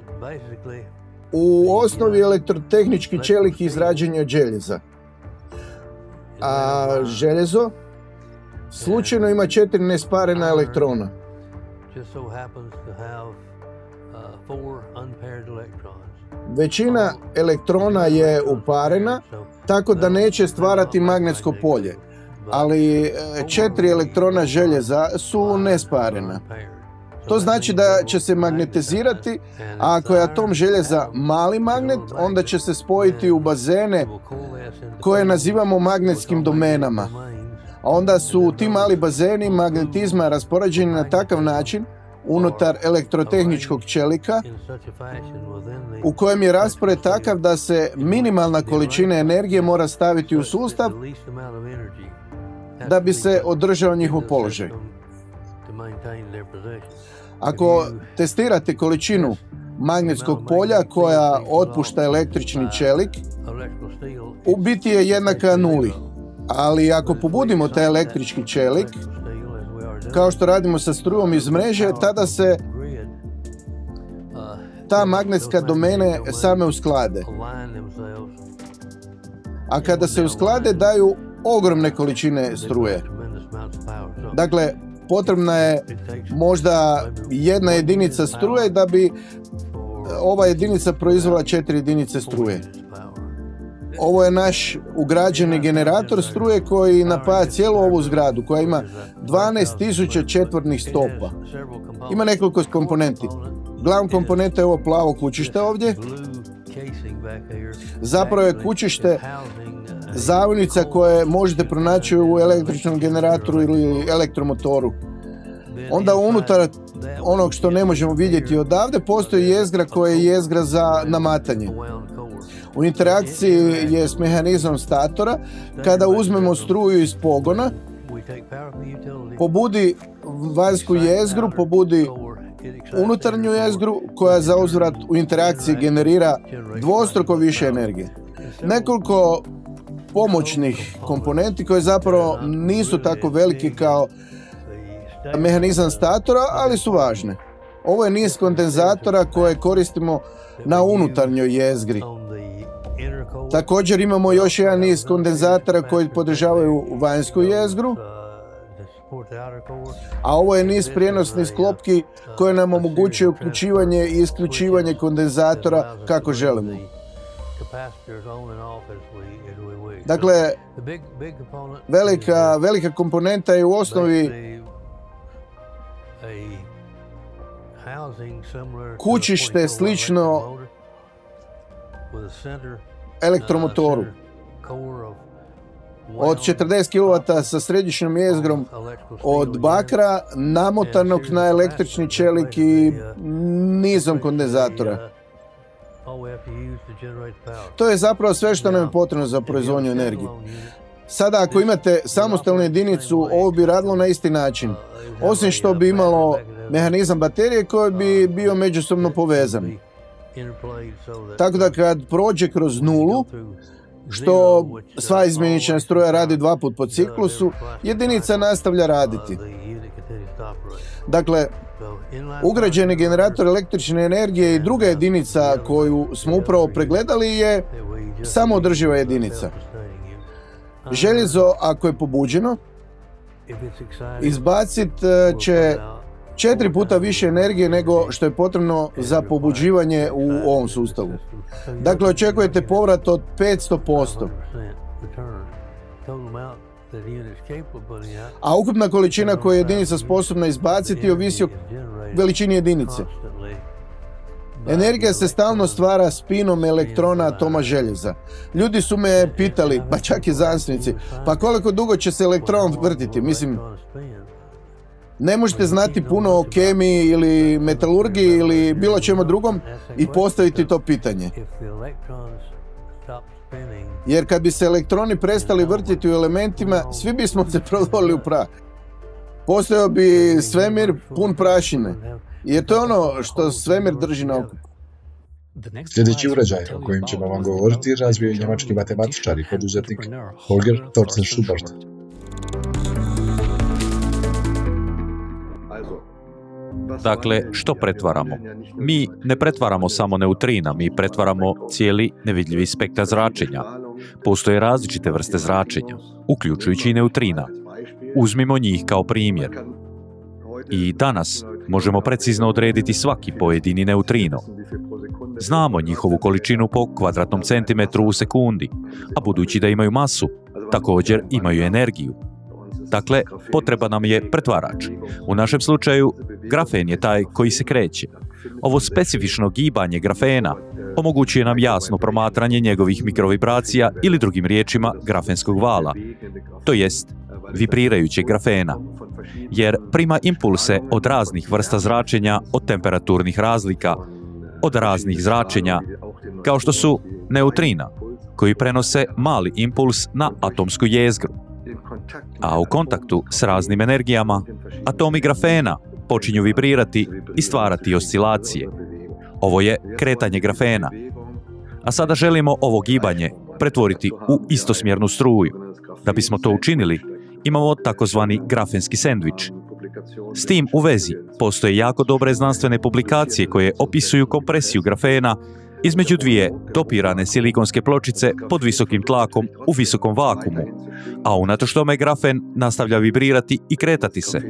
u osnovi elektrotehnički čelik izrađen je od željeza. A željezo slučajno ima četiri nesparena elektrona. Većina elektrona je uparena, tako da neće stvarati magnetsko polje, ali četiri elektrona željeza su nesparena. To znači da će se magnetizirati, a ako je atom željeza mali magnet, onda će se spojiti u bazene koje nazivamo magnetskim domenama. A onda su ti mali bazeni magnetizma raspoređeni na takav način unutar elektrotehničkog čelika u kojem je raspored takav da se minimalna količina energije mora staviti u sustav da bi se održao njihov položaj. Ako testirate količinu magnetskog polja koja otpušta električni čelik, u biti je jednaka nuli. Ali ako pobudimo taj električki čelik, kao što radimo sa strujom iz mreže, tada se ta magnetska domene same usklade. A kada se usklade, daju ogromne količine struje. Dakle, potrebna je možda jedna jedinica struje da bi ova jedinica proizvela četiri jedinice struje. Ovo je naš ugrađeni generator struje koji napaja cijelu ovu zgradu koja ima dvanaest tisuća četvornih stopa. Ima nekoliko komponenti. Glavna komponenta je ovo plavo kućište ovdje. Zapravo je kućište zavojnica koje možete pronaći u električnom generatoru ili elektromotoru. Onda unutar onog što ne možemo vidjeti odavde postoji jezgra koja je jezgra za namatanje. U interakciji je s mehanizmom statora. Kada uzmemo struju iz pogona, pobudi vanjsku jezgru, pobudi unutarnju jezgru koja za uzvrat u interakciji generira dvostruko više energije. Nekoliko pomoćnih komponenti koje zapravo nisu tako veliki kao mehanizam statora, ali su važne. Ovo je niz kondenzatora koje koristimo na unutarnjoj jezgri. Također imamo još jedan niz kondenzatora koji podržavaju vanjsku jezgru, a ovo je niz prijenosnih sklopki koje nam omogućuje uključivanje i isključivanje kondenzatora kako želimo. Dakle, velika, velika komponenta je u osnovi kućište slično elektromotoru od četrdeset kilovata sa središnjom jezgrom od bakra namotanog na električni čelik i nizom kondenzatora. To je zapravo sve što nam je potrebno za proizvodnju energije. Sada ako imate samostalnu jedinicu, ovo bi radilo na isti način. Osim što bi imalo mehanizam baterije koji bi bio međusobno povezan. Tako da kad prođe kroz nulu, što sva izmjenična struja radi dva put po ciklusu, jedinica nastavlja raditi. Dakle, ugrađeni generator električne energije i druga jedinica koju smo upravo pregledali je samoodrživa jedinica. Željezo, ako je pobuđeno, izbacit će četiri puta više energije nego što je potrebno za pobuđivanje u ovom sustavu. Dakle, očekujete povrat od petsto posto. A ukupna količina koju je jedinica sposobna izbaciti ovisi o veličini jedinice. Energija se stalno stvara spinom elektrona atoma željeza. Ljudi su me pitali, pa čak i znanstvenici, pa koliko dugo će se elektron vrtiti? Mislim, ne možete znati puno o kemiji ili metalurgiji ili bilo čemu drugom i postaviti to pitanje. Jer kad bi se elektroni prestali vrtiti u elementima, svi bismo se prodvojili u prah. Postojao bi svemir pun prašine. Jer to je ono što svemir drži na okupu. Sljedeći uređaj o kojem ćemo vam govoriti razvio je njemački matematičar i poduzetnik Holger Torsten Schubert. Dakle, što pretvaramo? Mi ne pretvaramo samo neutrina, mi pretvaramo cijeli nevidljivi spektar zračenja. Postoje različite vrste zračenja, uključujući i neutrina. Uzmimo njih kao primjer. I danas možemo precizno odrediti svaki pojedini neutrino. Znamo njihovu količinu po kvadratnom centimetru u sekundi, a budući da imaju masu, također imaju energiju. Dakle, potreba nam je pretvarač. U našem slučaju, grafen je taj koji se kreće. Ovo specifično gibanje grafena omogućuje nam jasno promatranje njegovih mikrovibracija ili drugim riječima grafenskog vala, to jest vibrirajućeg grafena, jer prima impulse od raznih vrsta zračenja, od temperaturnih razlika, od raznih zračenja, kao što su neutrina, koji prenose mali impuls na atomsku jezgru. A u kontaktu s raznim energijama, atomi grafena počinju vibrirati i stvarati oscilacije. Ovo je kretanje grafena. A sada želimo ovo gibanje pretvoriti u istosmjernu struju. Da bismo to učinili, imamo takozvani grafenski sendvič. S tim u vezi postoje jako dobre znanstvene publikacije koje opisuju kompresiju grafena između dvije dopirane silikonske pločice pod visokim tlakom u visokom vakuumu, a unatoč tome grafen nastavlja vibrirati i kretati se.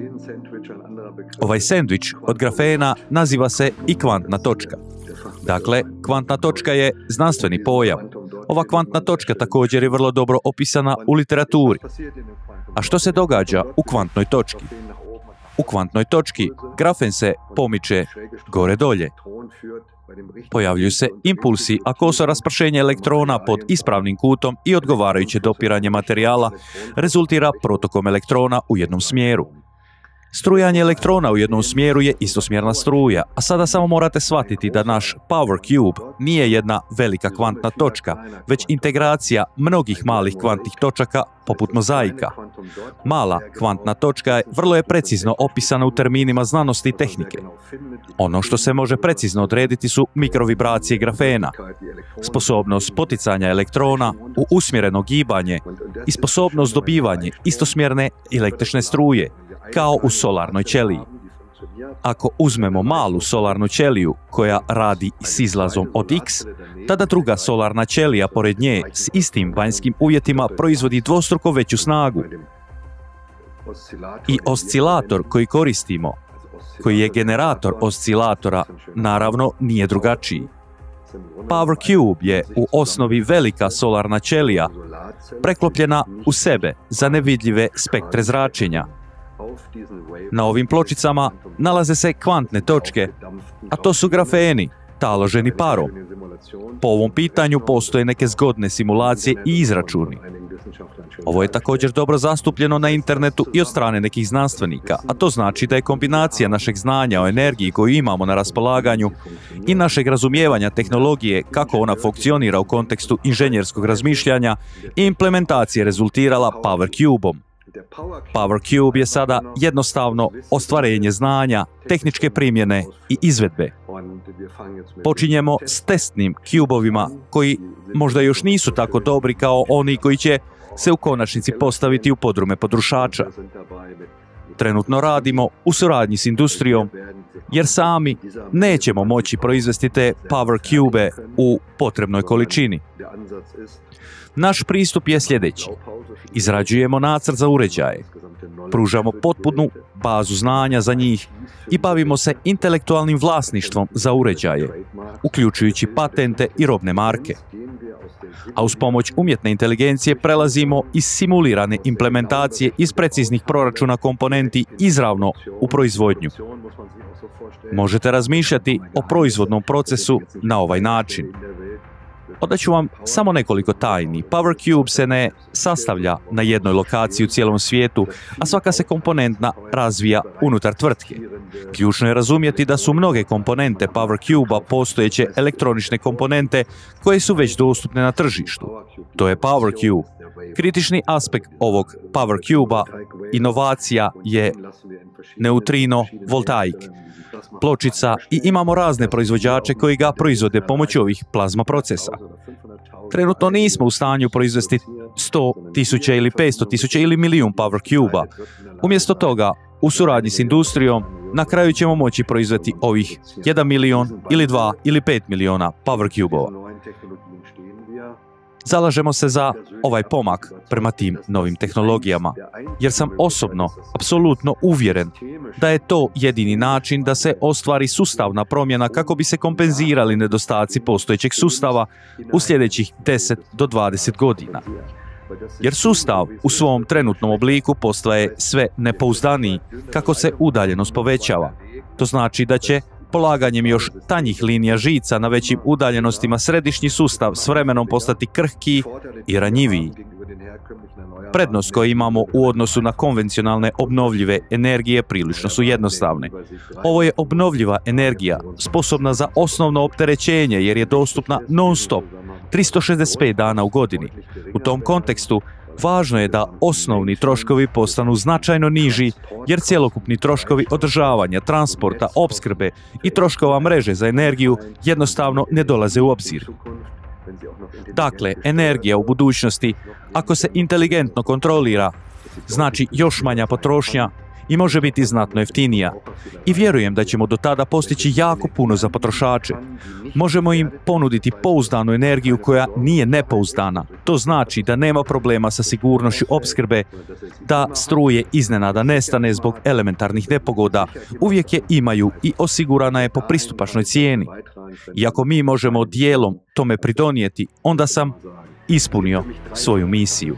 Ovaj sendvič od grafena naziva se i kvantna točka. Dakle, kvantna točka je znanstveni pojam. Ova kvantna točka također je vrlo dobro opisana u literaturi. A što se događa u kvantnoj točki? U kvantnoj točki grafen se pomiče gore-dolje. Pojavljuju se impulsi, a koso raspršenje elektrona pod ispravnim kutom i odgovarajuće dopiranje materijala rezultira protokom elektrona u jednom smjeru. Strujanje elektrona u jednom smjeru je istosmjerna struja, a sada samo morate shvatiti da naš Power Cube nije jedna velika kvantna točka, već integracija mnogih malih kvantnih točaka poput mozaika. Mala kvantna točka je vrlo je precizno opisana u terminima znanosti i tehnike. Ono što se može precizno odrediti su mikrovibracije grafena, sposobnost poticanja elektrona u usmjereno gibanje i sposobnost dobivanja istosmjerne električne struje, kao u solarnoj ćeliji. Ako uzmemo malu solarnu ćeliju koja radi s izlazom od X, tada druga solarna ćelija pored nje s istim vanjskim uvjetima proizvodi dvostruko veću snagu. I oscilator koji koristimo, koji je generator oscilatora, naravno nije drugačiji. Power Cube je u osnovi velika solarna ćelija, preklopljena u sebe za nevidljive spektre zračenja. Na ovim pločicama nalaze se kvantne točke, a to su grafeni, taloženi parom. Po ovom pitanju postoje neke zgodne simulacije i izračuni. Ovo je također dobro zastupljeno na internetu i od strane nekih znanstvenika, a to znači da je kombinacija našeg znanja o energiji koju imamo na raspolaganju i našeg razumijevanja tehnologije, kako ona funkcionira u kontekstu inženjerskog razmišljanja i implementacije rezultirala Power Cube-om. Power Cube je sada jednostavno ostvarenje znanja, tehničke primjene i izvedbe. Počinjemo s testnim cubovima koji možda još nisu tako dobri kao oni koji će se u konačnici postaviti u podrume potrošača. Trenutno radimo u suradnji s industrijom jer sami nećemo moći proizvesti te Power Cube u potrebnoj količini. Naš pristup je sljedeći. Izrađujemo nacrt za uređaje, pružamo potpunu bazu znanja za njih i bavimo se intelektualnim vlasništvom za uređaje, uključujući patente i robne marke. A uz pomoć umjetne inteligencije prelazimo iz simulirane implementacije iz preciznih proračuna komponenti izravno u proizvodnju. Možete razmišljati o proizvodnom procesu na ovaj način. Odaću vam samo nekoliko tajni. Power Cube se ne sastavlja na jednoj lokaciji u cijelom svijetu, a svaka se komponentna razvija unutar tvrtke. Ključno je razumjeti da su mnoge komponente Power Cube-a postojeće elektronične komponente koje su već dostupne na tržištu. To je Power Cube. Kritični aspekt ovog Power Cube-a inovacija je neutrino voltaik, pločica i imamo razne proizvođače koji ga proizvode pomoću ovih plazma procesa. Trenutno nismo u stanju proizvesti sto tisuća ili petsto tisuća ili milijun Power Cube-a. Umjesto toga, u suradnji s industrijom, na kraju ćemo moći proizvesti ovih jedan milion ili dva ili pet miliona Power Cube-ova. Zalažemo se za ovaj pomak prema tim novim tehnologijama, jer sam osobno apsolutno uvjeren da je to jedini način da se ostvari sustavna promjena kako bi se kompenzirali nedostaci postojećeg sustava u sljedećih deset do dvadeset godina. Jer sustav u svom trenutnom obliku postaje sve nepouzdaniji kako se udaljenost povećava. To znači da će polaganjem još tanjih linija žica na većim udaljenostima središnji sustav s vremenom postati krhkiji i ranjiviji. Prednost koju imamo u odnosu na konvencionalne obnovljive energije prilično su jednostavne. Ovo je obnovljiva energija, sposobna za osnovno opterećenje jer je dostupna non-stop, tristo šezdeset pet dana u godini. U tom kontekstu, važno je da osnovni troškovi postanu značajno niži, jer cjelokupni troškovi održavanja, transporta, opskrbe i troškova mreže za energiju jednostavno ne dolaze u obzir. Dakle, energija u budućnosti, ako se inteligentno kontrolira, znači još manja potrošnja i može biti znatno jeftinija. I vjerujem da ćemo do tada postići jako puno za potrošače. Možemo im ponuditi pouzdanu energiju koja nije nepouzdana. To znači da nema problema sa sigurnošću opskrbe, da struje iznenada nestane zbog elementarnih nepogoda, uvijek je imaju i osigurana je po pristupačnoj cijeni. I ako mi možemo dijelom tome pridonijeti, onda sam ispunio svoju misiju.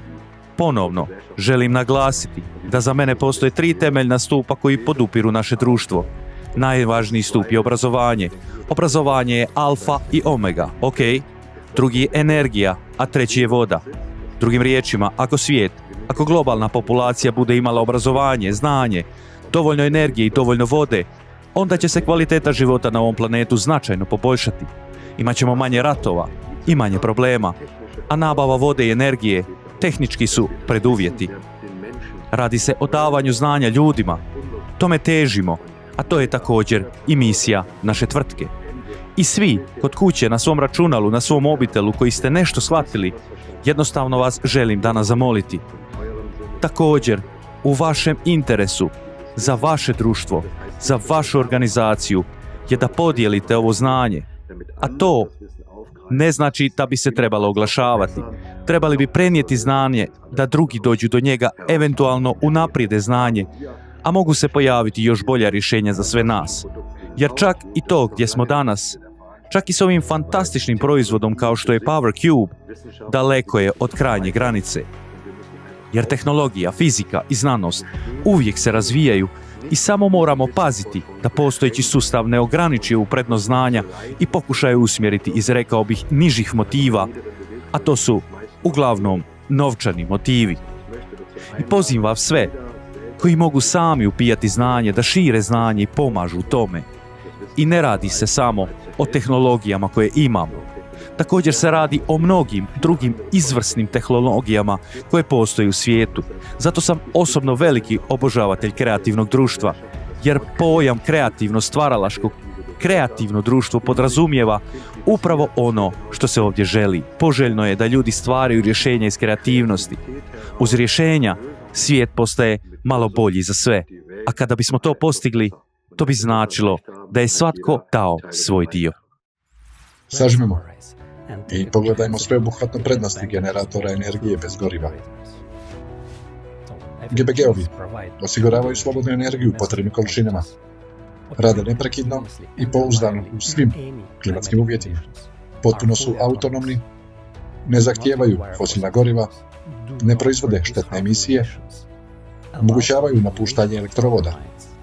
Ponovno, želim naglasiti da za mene postoje tri temeljna stupa koji podupiru naše društvo. Najvažniji stup je obrazovanje. Obrazovanje je alfa i omega, ok? Drugi je energija, a treći je voda. Drugim riječima, ako svijet, ako globalna populacija bude imala obrazovanje, znanje, dovoljno energije i dovoljno vode, onda će se kvaliteta života na ovom planetu značajno poboljšati. Imaćemo manje ratova i manje problema, a nabava vode i energije tehnički su preduvjeti. Radi se o davanju znanja ljudima. Tome težimo, a to je također i misija naše tvrtke. I svi, kod kuće, na svom računalu, na svom mobitelu koji ste nešto shvatili, jednostavno vas želim danas zamoliti. Također, u vašem interesu, za vaše društvo, za vašu organizaciju, je da podijelite ovo znanje. A to ne znači da bi se trebalo oglašavati. Trebali bi prenijeti znanje, da drugi dođu do njega, eventualno unaprijede znanje, a mogu se pojaviti još bolja rješenja za sve nas. Jer čak i to gdje smo danas, čak i s ovim fantastičnim proizvodom kao što je Power Cube, daleko je od krajnje granice. Jer tehnologija, fizika i znanost uvijek se razvijaju i samo moramo paziti da postojeći sustav ne ograniči u prednost znanja i pokušaju usmjeriti iz, rekao bih, nižih motiva, a to su uglavnom novčani motivi. I pozivam vas sve koji mogu sami upijati znanje, da šire znanje i pomažu u tome. I ne radi se samo o tehnologijama koje imamo. Također se radi o mnogim drugim izvrsnim tehnologijama koje postoje u svijetu. Zato sam osobno veliki obožavatelj kreativnog društva, jer pojam kreativno stvaralaško kreativno društvo podrazumijeva upravo ono što se ovdje želi. Poželjno je da ljudi stvaraju rješenja iz kreativnosti. Uz rješenja svijet postaje malo bolji za sve. A kada bismo to postigli, to bi značilo da je svatko dao svoj dio. Sažmemo i pogledajmo sveobuhvatno prednosti generatora energije bez goriva. G B G-ovi osiguravaju slobodnu energiju u potrebnim količinama. Rade neprekidno i pouzdano u svim klimatskim uvjetima. Potpuno su autonomni, ne zahtijevaju fosilna goriva, ne proizvode štetne emisije, omogućavaju napuštanje elektrovoda.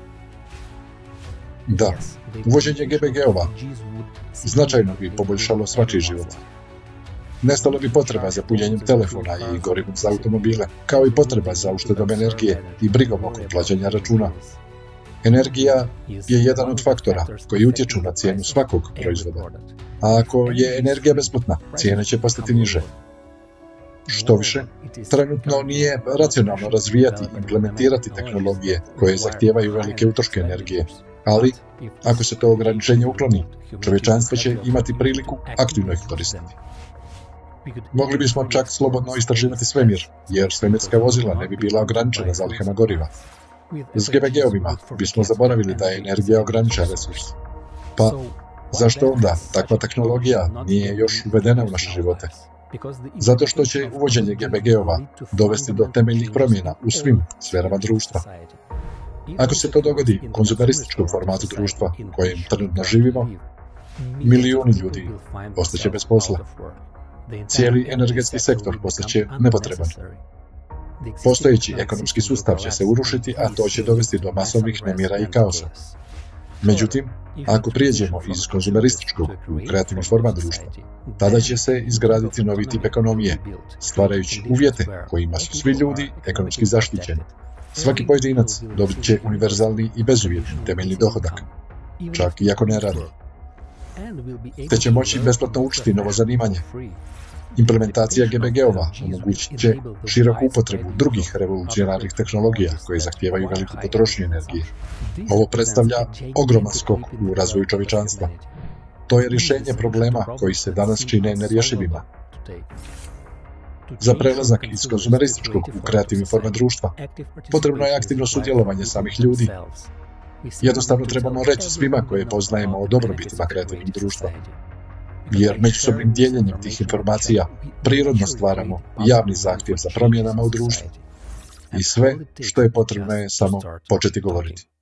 Da, uvođenje G B G-ova značajno bi poboljšalo svačiji život. Nestalo bi potreba za punjenjem telefona i gorivom za automobile, kao i potreba za uštedom energije i brigom oko plaćanja računa. Energija je jedan od faktora koji utječu na cijenu svakog proizvoda. A ako je energija besplatna, cijene će postati niže. Što više, trenutno nije racionalno razvijati i implementirati tehnologije koje zahtijevaju velike utroške energije. Ali, ako se to ograničenje ukloni, čovječanstvo će imati priliku aktivno ih koristiti. Mogli bismo čak slobodno istraživati svemir, jer svemirska vozila ne bi bila ograničena zalihama goriva. S G B G-ovima bismo zaboravili da je energija ograničen resurs. Pa, zašto onda takva tehnologija nije još uvedena u naše živote? Zato što će uvođenje G B G-ova dovesti do temeljnih promjena u svim sferama društva. Ako se to dogodi u konzumerističkom formatu društva kojim trenutno živimo, milijuni ljudi postaće bez posla. Cijeli energetski sektor postaće nepotreban. Postojeći ekonomski sustav će se urušiti, a to će dovesti do masovnih nemira i kaosa. Međutim, ako prijeđemo iz konzumerističkog u kreativni format društva, tada će se izgraditi novi tip ekonomije, stvarajući uvjete kojima su svi ljudi ekonomski zaštićeni. Svaki pojedinac dobit će univerzalni i bezuvjetni temeljni dohodak, čak i ako ne radi. Te će moći besplatno učiti novo zanimanje. Implementacija G B G-ova omogućit će široku upotrebu drugih revolucionarnih tehnologija koje zahtijevaju veliku potrošnju energije. Ovo predstavlja ogroman skok u razvoju čovječanstva. To je rješenje problema koji se danas čine nerješivima. Za prelazak iz konzumerističkog u kreativni format društva potrebno je aktivno sudjelovanje samih ljudi. Jednostavno trebamo reći svima koje poznajemo o dobrobitima kreativnog društva, jer međusobnim dijeljenjem tih informacija prirodno stvaramo javni zahtjev za promjenama u društvu. I sve što je potrebno je samo početi govoriti.